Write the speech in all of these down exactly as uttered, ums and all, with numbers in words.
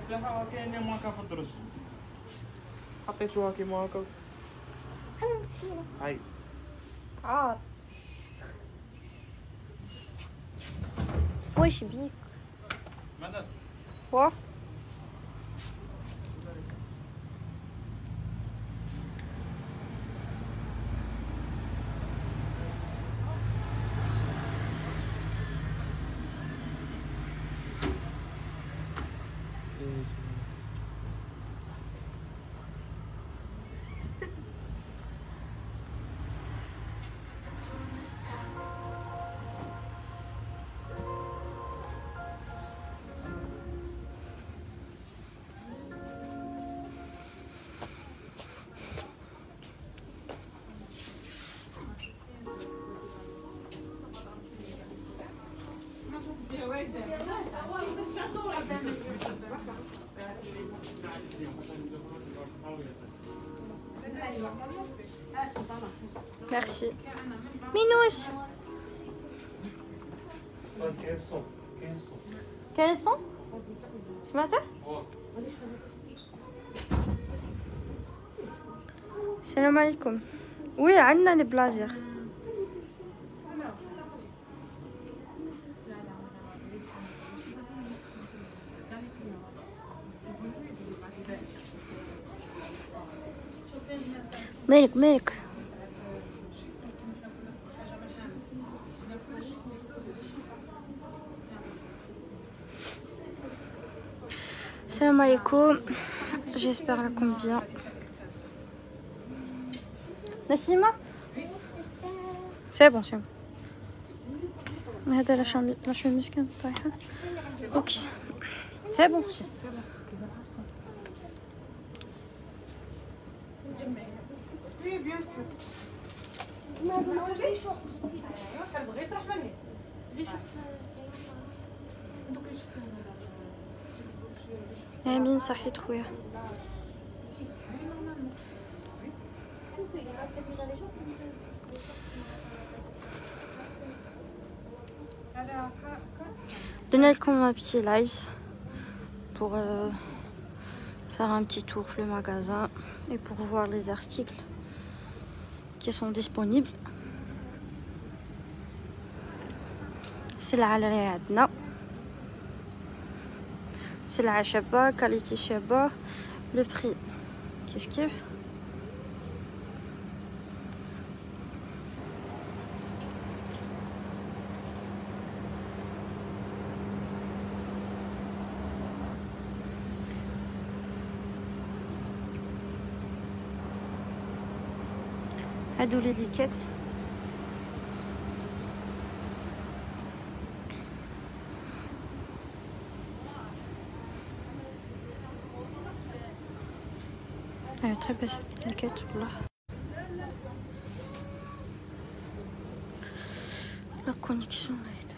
تاعها كاينه ماكا في الدرج حطيتوها كيما هكا. انا مسكينه هاي عار. واش بيك ماذا وا ميرسي مينوش. خمسمية سمعته؟ السلام عليكم. وي عندنا البلازير. مالك مالك السلام عليكم. j'espère لكم bien. نسيمة سي بون سي بون. هذا لا شامي لا شوميز كانت طايحة. اوكي سي بون. Oui, bien sûr. امين صحيت خويا. Donnez le un petit live pour euh, faire un petit tour le magasin et pour voir les articles qui sont disponibles. السلعة اللي عندنا سلعة شابة كاليتي شابة. لو بري كيف كيف. هادو لي ليكات هاي تري بس ليكات والله. لا كونيكسيون هايدو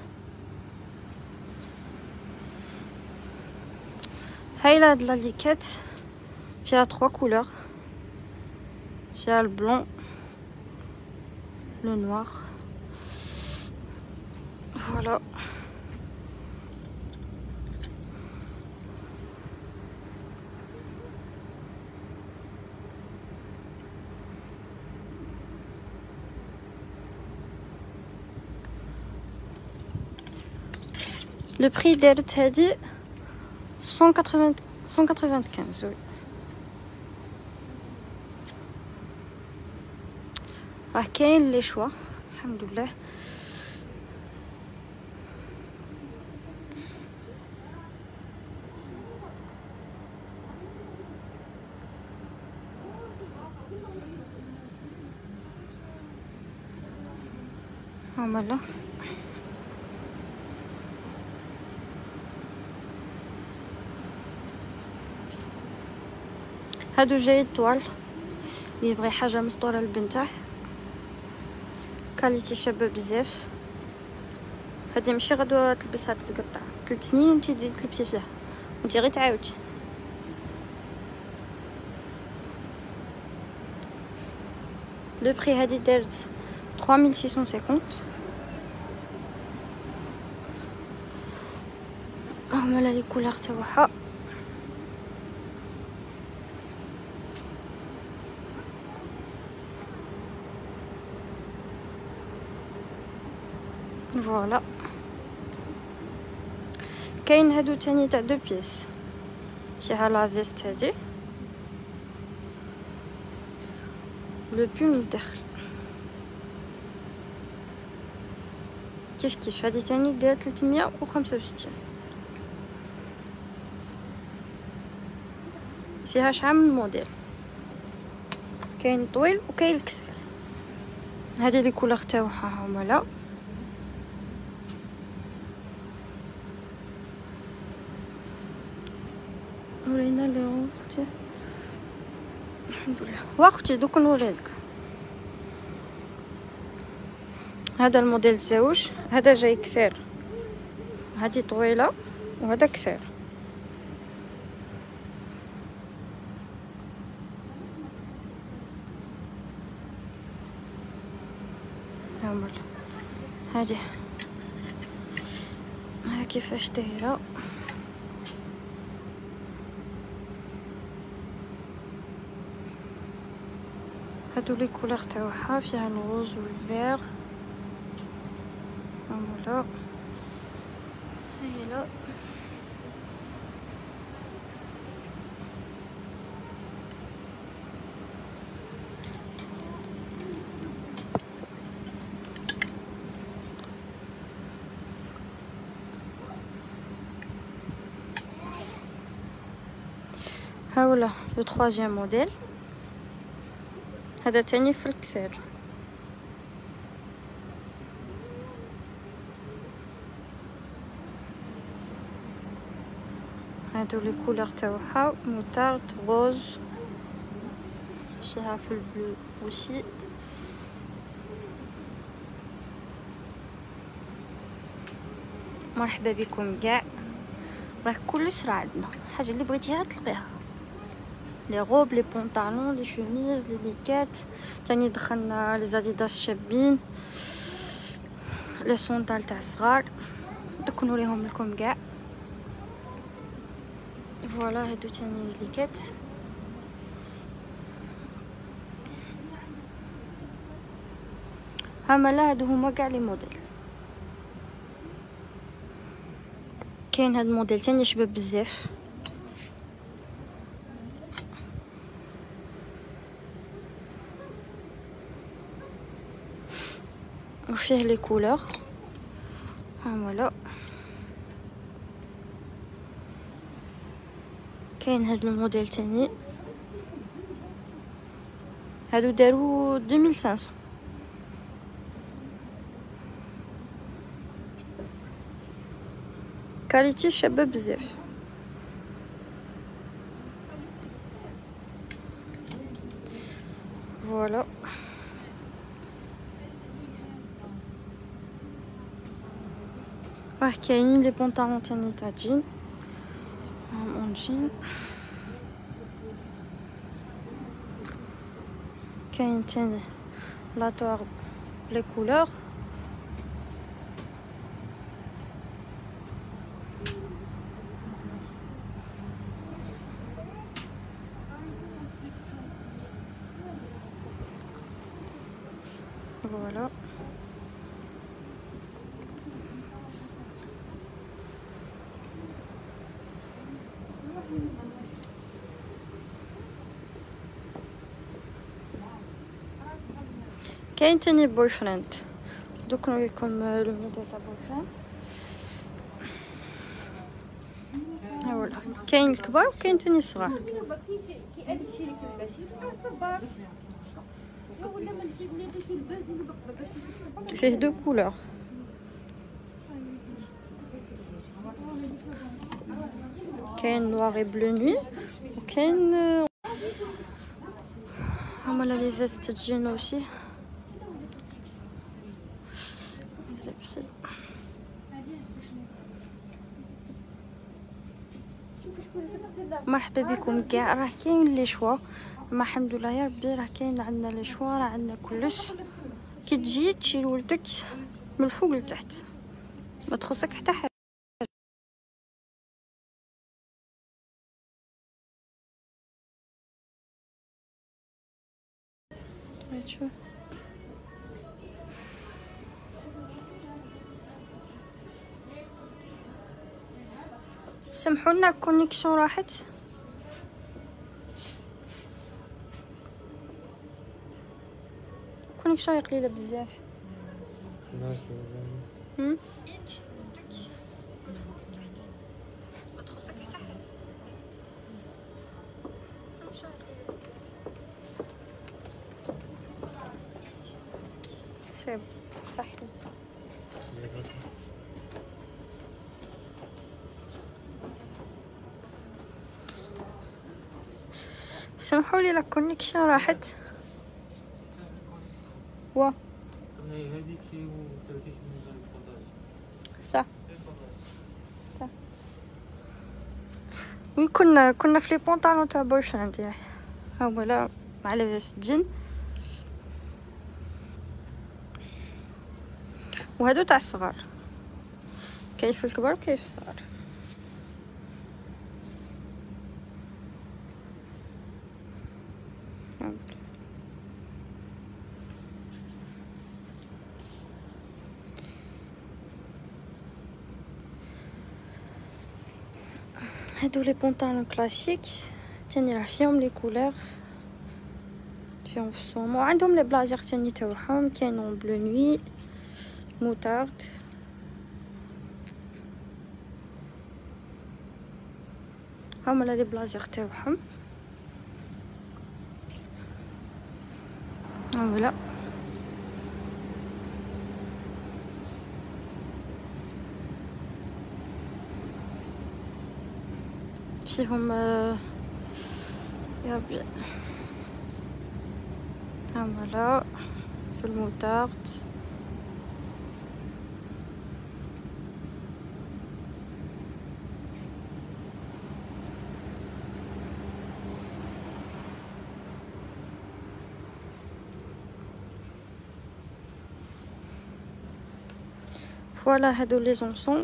هاي لا هاد لا ليكات فيها trois couleurs. فيها البلون le noir. Voilà. Le prix دارت هادي cent quatre-vingt-quinze. Oui. راه كاين لي شوا الحمد لله. هما هادو جاي طوال اللي يبغي حاجه مسطوره لبنته. كاليتي شابه بزاف. هادي ماشي غدوه تلبسها تقطع ثلاث سنين وانتي تزيدي تلبسي فيها وانتي غير تعاودي. لو بري هادي دارت trois mille six cent cinquante. هما لي كولور تاعها فوالا. كاين هادو تاني تاع دو بيس فيها لا فيست هادي لو بول من الداخل كيف كيف. هادي تاني دايره ثلاثمية وخمسة وستين، فيها شحال من موديل، كاين طويل وكاين القصير. هادي لي كولور تاعها هما لا ورينا لي اختي الحمد لله. واختي دوك نوريلك. هذا الموديل زوج، هذا جاي قصير، هذه طويله وهذا قصير. هذه ها كيفاش دايره. هادو لي كولور تاعها فيها الغوز والفيغ. فوالا هي لا هاولا لو troisième موديل. هذا تاني في القصير. هادو لي كولور تاعها موتارد غوز، فيها في البلو وشي. مرحبا بكم كاع، راه كلش راه عندنا حاجه اللي بغيتيها تلقيها، لي غوب لي بونطالون لي شوميز لي ليكات. تاني دخلنا لي زاديداس شابين، لي سونطال تاع الصغار. دوك نوريهم لكم كاع. فوالا هادو تاني لي ليكات. هما لا هادو هما كاع لي موديل. كاين هاد الموديل تاني شباب بزاف، وفيه لي كولور. ها فوالا. كاين هاد الموديل تاني، هادو دارو deux mille cinq cents. كاليتي شابه بزاف. فوالا راه كاينين لي بونطالون تاني تاع جين اون جين. كاين تاني لاطوار لي كولور. فوالا كاين تاني بوي فريند. دوك نوريكم لو موديل تاع بوي فريند. ها ولا كاين الكبار وكاين تاني الصغار. فيه دو كولور، كاين نوار بلو نوي وكاين هما لي فيست تجينا اوسي. مرحبا بكم كاع. راه كاين لي شوا، ما الحمد لله يا ربي راه كاين عندنا لي شوا، راه عندنا كلش. كي تجي تشيل ولدك من الفوق لتحت ما تخصك حتى حاجه. شوف سامحونا الكونيكسيون راحت. الكونيكسيون قليله بزاف. هم سيب صحيت. سامحوا لي لا كونيكسيون راحت. وا هذيك وثلاثين من البونتاج صح صح. وي كنا كنا في لي بونطالون تاع بوي فريند ياه ها هما لا مع لاباس جن وهادو تاع الصغار كيف الكبار وكيف الصغار. هادو لي بونطالون كلاسيك تاني راه فيهم لي كولور فيهم فصوم وعندهم لي بلازير تاني تاعهم كاينون بلو نوي موتارد هما لي بلازير تاعهم. فوالا فيهم يا ربي فوالا في الموتارد فوالا هادو لي زونسومب.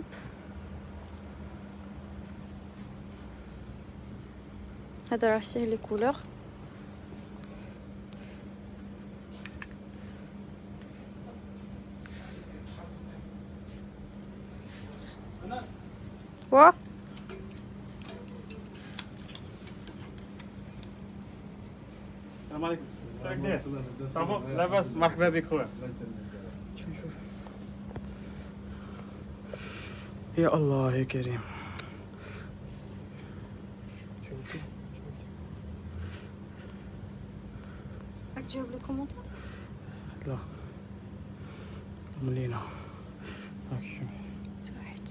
هذا راه فيه لي كولور وا السلام عليكم. كيف صافا لاباس؟ مرحبا بك خويا. شوف شوف يا الله يا كريم. راك تجاوب لي كومونتير؟ لا ملينا هاكي صحيت.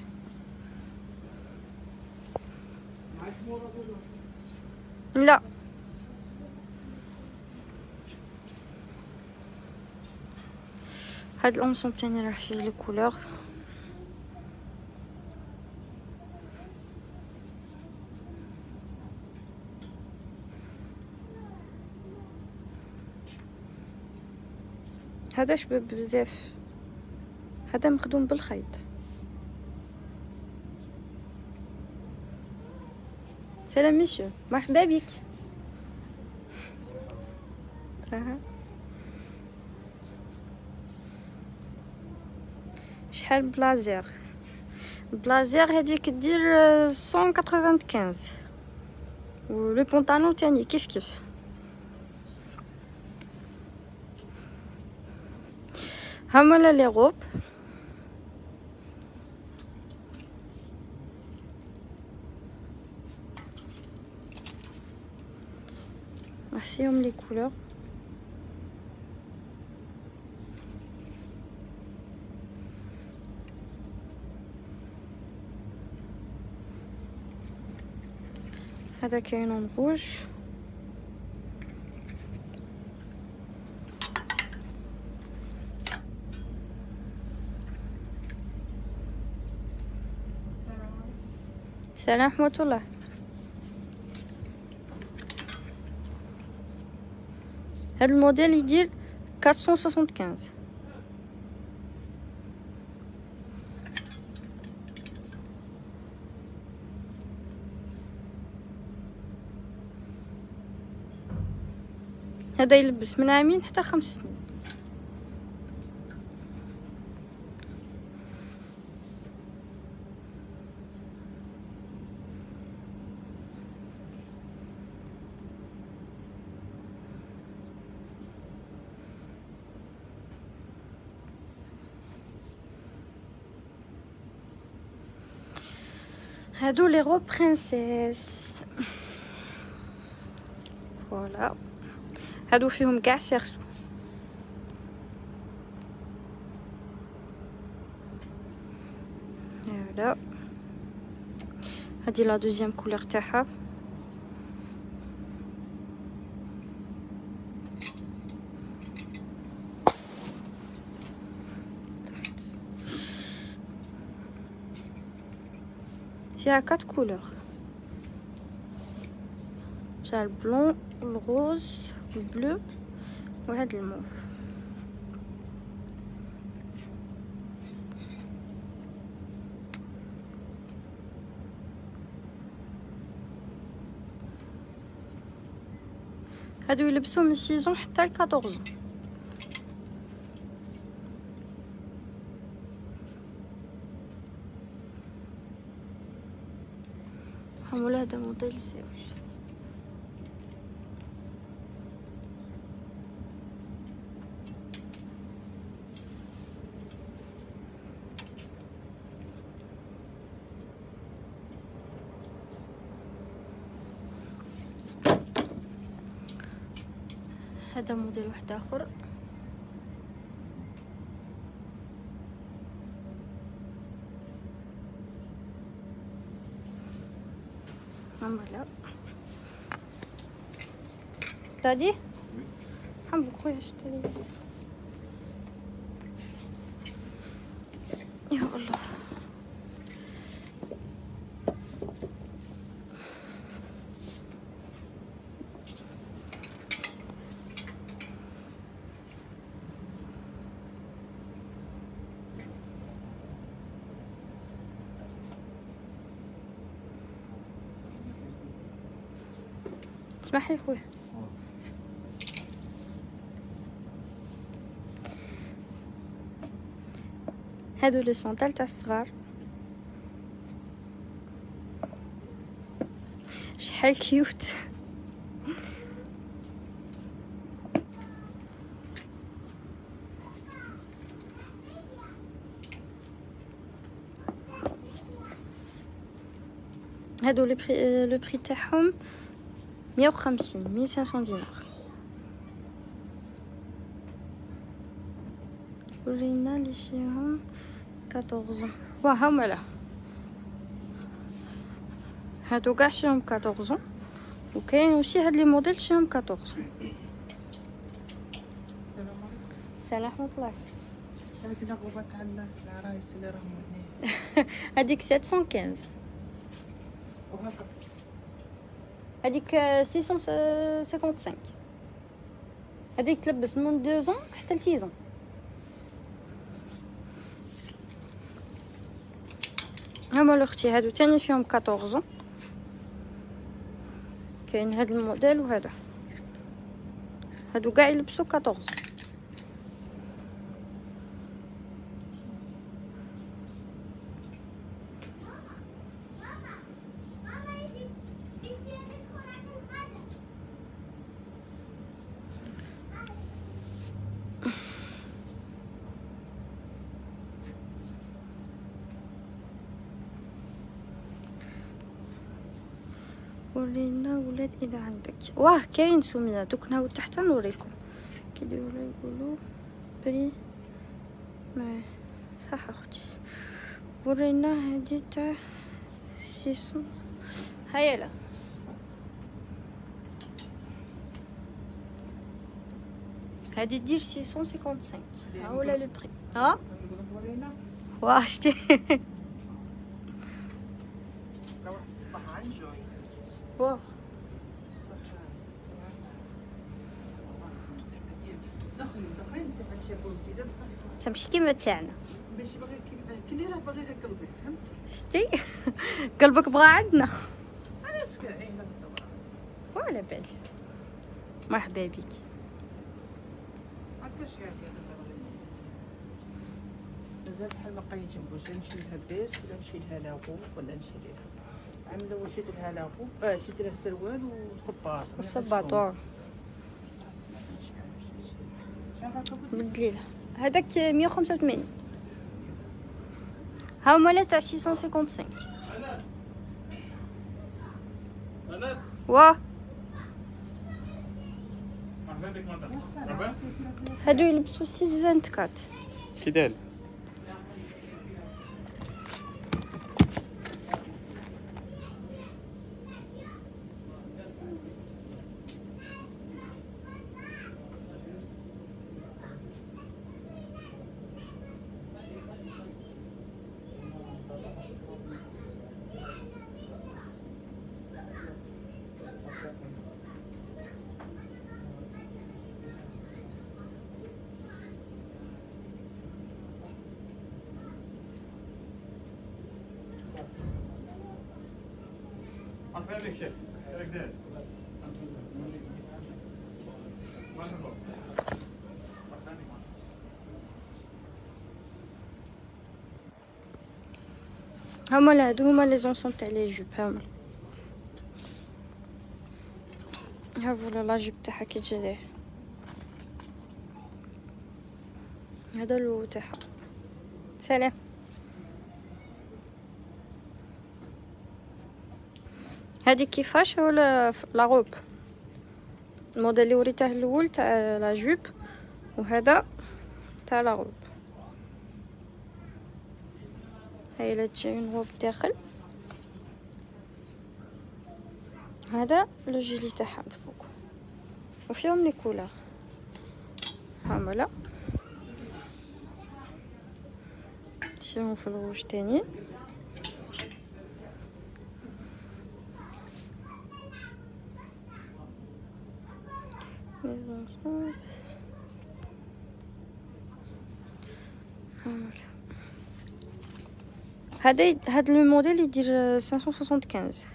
لا هاد الانسومب تاني راه فيه لي كولور هذا شباب بزاف. هذا مخدوم بالخيط. سلام ميسيو مرحبا بك. اها شحال بلازير؟ بلازير هذيك دير مية وخمسة و لو بونطالون تاني كيف كيف. هما لي غوب فيهم لي كولور هذا كاين روج السلام ورحمة الله. هذا الموديل يدير أربعمية وخمسة وستين. هذا يلبس من عامين حتى خمس سنين. هادو لي روب برينسيس فوالا. هادو فيهم كاع سيرسو. هذا هادي لا دوزيام كولور تاعها. فيها كات كولور، فيها البلون الغوز البلو وهاد الموف. هادو يلبسوا من سيزون حتى ل كاطورز. حمولا هذا موديل زوج. هذا موديل واحد اخر. لا تادي حمد خويا اشتري. يا الله اسمح لي خويا. هادو لي سونطال تاع الصغار شحال كيوت. هادو لو بري لو بري تاعهم مية وخمسين مية وخمسين دينار. ورينا لي فيهم كاطورز. واه هما لا هادو كاع فيهم كاطورز، وكاين اوسي هاد لي موديل فيهم كاطورز. السلام عليكم. سلام ورحمه الله. شحال كنا غربة تاع العرايس اللي راهم هنا؟ هذيك سبعمية وخمسة. وهكا هذيك ستمية وخمسة وخمسين. هذيك تلبس من اثنين حتى ل ستة. هما الاختي هادو تاني فيهم أربعطاش. كاين هاد الموديل وهذا، هادو كاع يلبسوا أربعطاش. ورينا ولاد اذا عندك. واه كاين سميه دوك نهاود تحت نوريكم كيديروا يقولوا بري ما صح اختي. ورينا هادي تاع ستمية. هيا لا هادي دير ستمية وخمسة وخمسين. ها ولا لو بري. ها ورينا واه شتي لو واحد الصباح عنجوي واه دخلي دخلي نسيب هادشي بول جديده بصح تمشي كيما تاعنا. ماشي باغي كي اللي راه باغي لها قلبي فهمتي. شتي قلبك بغى عندنا. انا سكاعينه بالدوره وعلى بالي. مرحبا بك. هكا شحال ديال مازال بحال ما قايتمبوش نمشي لها بيس ولا نمشي لها لاغو ولا نمشي لها عامله واش شريت لها لاغو اه شريت لها السروال والصباط والصباط واه بدليله هذاك مية وخمسة وثمانين. ها هما لا تاع ستمية وخمسة وخمسين. انا واه مرحبا بك مدام لاباس هادو يلبسوا ستة أربعة وعشرين. كي داير مرحبا بك شيخ كيفك داير مرحبا هما لا هادو هما لي زونسون تاع لي جوب. هما ها فوالا لا جوب تاعها كي تجي ليه. هذا اللو تاعها. سلام. هادي كيفاش ولا لا غوب الموديل اللي وريته الاول تاع لا جوب وهذا تاع لا غوب. هاي لا تجي غوب داخل. هذا لو جيلي تاعها الفوق وفيهم لي كولور. هما لا شنو في الغوش تاني. هذا هذا الموديل يدير خمسمية وخمسة وخمسين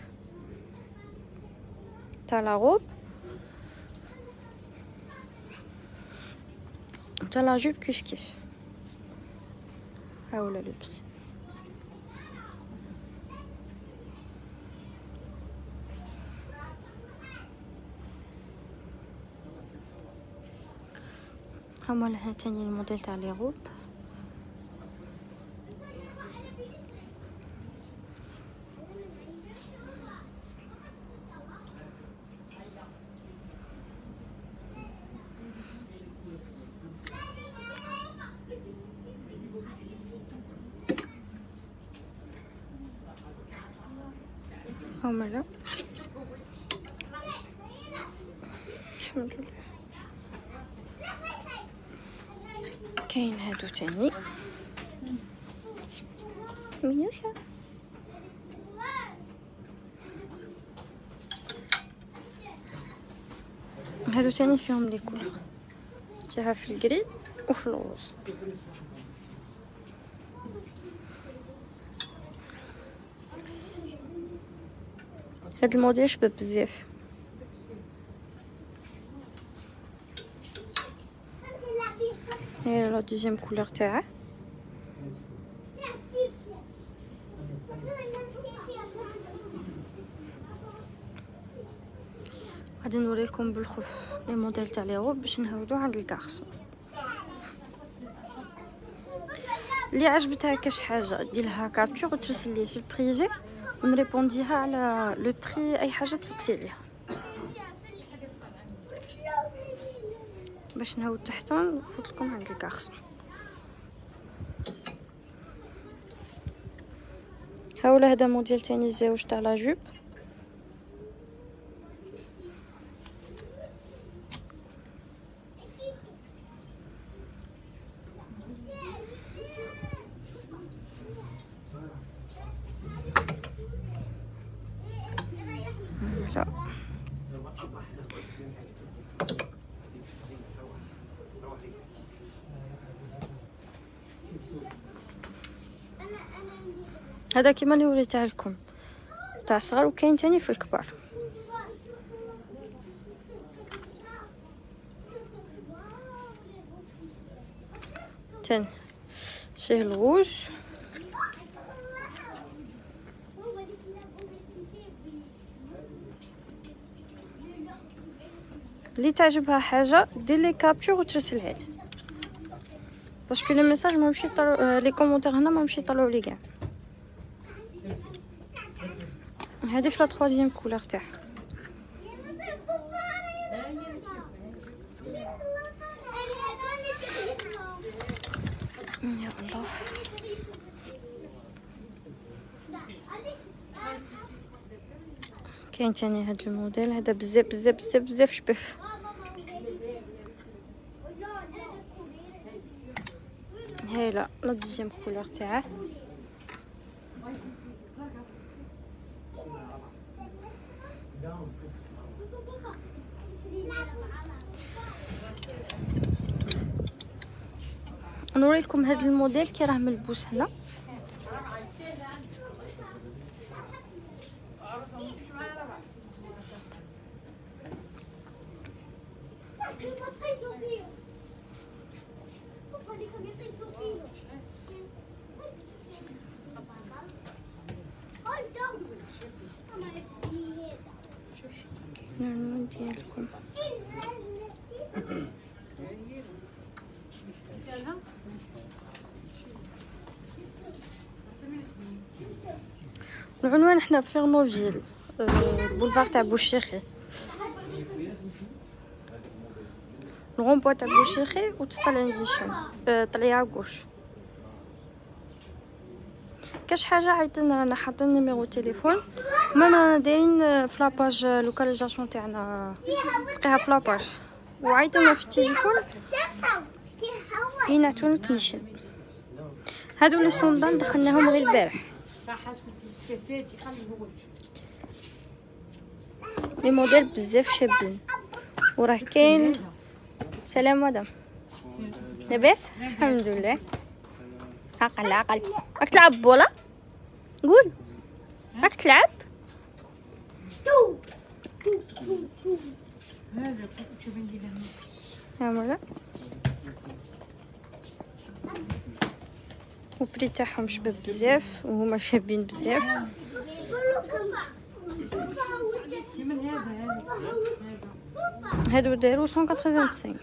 تاع لا غوب تاع لا جوب كيف كيف. ها ولا لو بري. هما لهنا تاني الموديل تاع لي غوب. هما لا الحمد لله. كاين هادو تاني منوشة. هادو تاني فيهم لي كولور جاها في الكري وفي الروز. هاد الموديل شباب بزاف. هي لا دوزيام كولور تاعه. غادي نوريكم بالخف لي موديل تاع لي غوب باش نهودو عند الكارسون. اللي عجبتها كاش حاجه ديرلها كابتور وترسل لي في البريفي ونريبونديها على لو بري اي حاجه تسقسي ليها باش نهود تحت ونفوت لكم عند الكارسون. هاولا هذا موديل تاني زاوج تاع لا جوب. لا هذا كيما اللي وريته لكم تاع الصغار وكاين تاني في الكبار. تاني فيه الغوج اللي تعجبها حاجه دير لي كابتور وترسلها لي باسكو لي ميساج ما مشي طلعوا لي كومونتير هنا ما مشي طلعوا لي كاع. هذه في لا تروازيام كولور تاعها. يا الله كاين تاني هاد الموديل هذا بزاف بزاف بزاف بزاف شبه. هايله لا دوزيام كولور تاعه. نوريلكم هذا الموديل كي راه ملبوس هنا. نورمال ديالكم العنوان احنا في غنوفيل بولفار تاع بوشيخي الغومبو تاع بوشيخي وتطلعي نيشان طلعي على غوش. كاش حاجه عيطنا رانا حاطين نيميرو تليفون ما رانا دايرين في لاباج لوكاليزاسيون تاعنا تلقاها في لاباج وعيطنا في التليفون ينعتولك نيشان. هادو لي صوندال دخلناهم غير البارح. لي موديل بزاف شابين وراه كاين. سلام مدام لاباس الحمد لله. عقل عقل راك تلعب بولا قول راك تلعب. ها مرة وبري تاعهم شباب بزاف وهما شابين بزاف. هادو دايرو مية وخمسة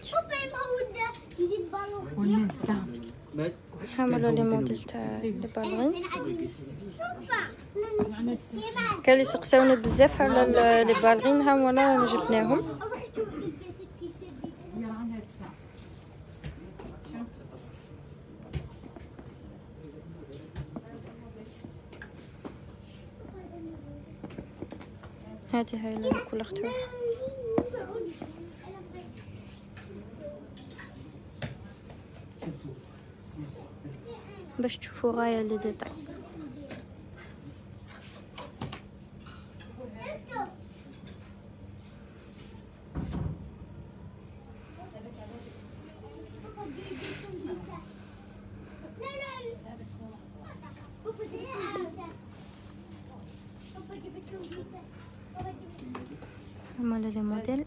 وثمانين. حملوا لي موديل تاع لي بالغين. كان لي سقساونا بزاف على لي بالغين ها ولا جبناهم. هاتي هاي اللي كل اختها باش تشوفوا غايه لي ديتاي. هما لي موديل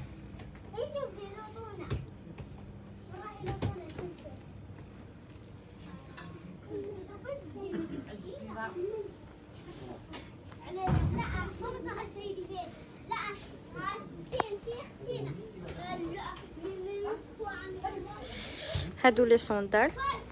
هادو لي صوندال.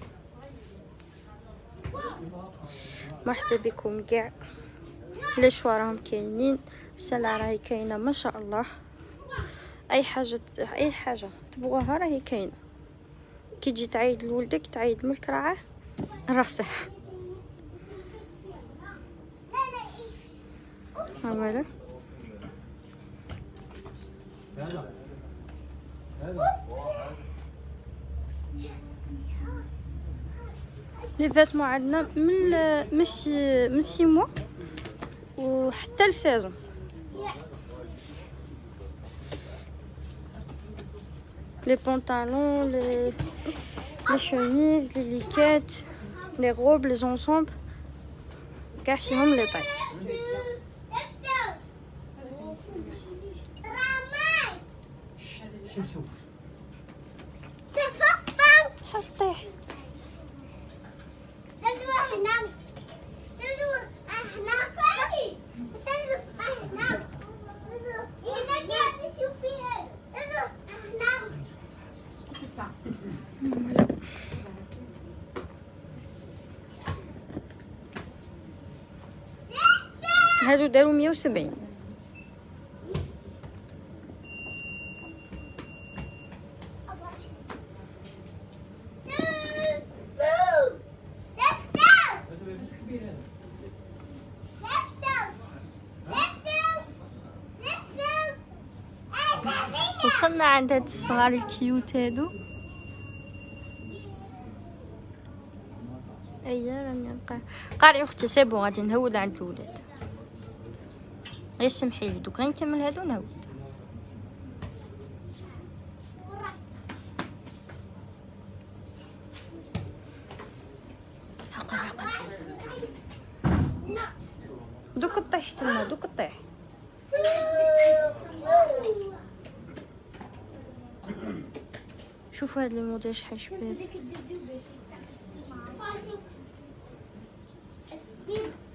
مرحبا بكم كاع. لي شوا راهم كاينين، السلعه راهي كاينه ما شاء الله. اي حاجه اي حاجه تبغوها راهي كاينه. كي تجي تعيد لولدك تعيد من الكرعه راه صح. هاولا لي فيتمون عندنا من من سي من سي موا وحتى لسازون. لي بونطالون لي لي شوميز لي ليكات لي روب لي زونسومبل كاع فيهم لي طاي. شمسو حسطيح هادو داروا مية وسبعين. وصلنا عند هاد الصغار الكيوت هادو. ايا راني قارعي اختي سيبو غادي نهود عند الولاد. غير سمحيلي دوك غير نكمل هادو نهود. عقل عقل دوك طيح تما دوك طيح. شوفوا هاد الموديل شحال شباب.